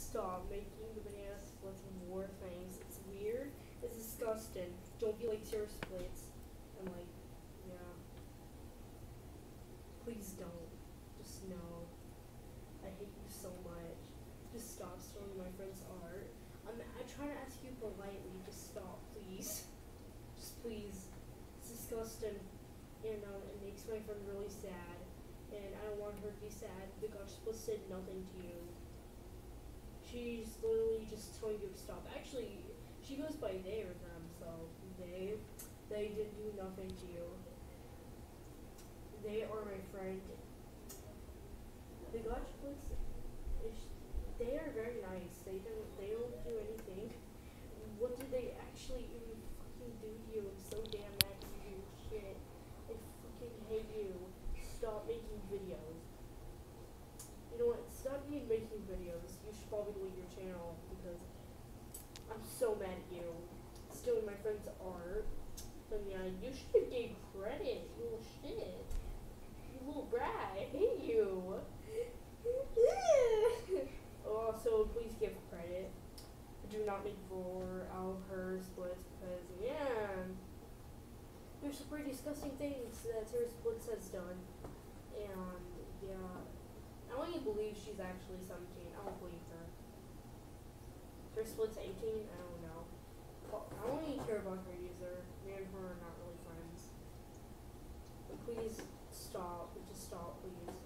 stop making the banana splits more things. It's weird. It's disgusting. Don't be like tear splits. And like, yeah. Please don't. Just no. I hate you so much. Just stop stealing my friend's art. I try to ask you politely. Just stop, please. Just please. It's disgusting. And it makes my friend really sad. And I don't want her to be sad because splits did nothing to you. She's literally just telling you to stop. Actually, she goes by they or them, so they didn't do nothing to you. They are my friend. The God splits, they are very nice. They don't do anything. What did they actually even fucking do to you? I'm so damn mad at you. Shit. I fucking hate you. Stop making videos. You know what? Stop making videos. You should probably delete your channel because I'm so mad at you. Stealing my friend's art. But yeah, you should have gave credit, you little shit. You little brat. I hate you. Oh, so please give credit. Do not make for her splits because, yeah, there's some pretty disgusting things that Sarah Splits has done. And, yeah, I don't even believe she's actually 17. I don't believe her. Sarah Splits 18? I don't know. I don't even care about her user. Me and her are not really friends. But please stop. Just stop, please.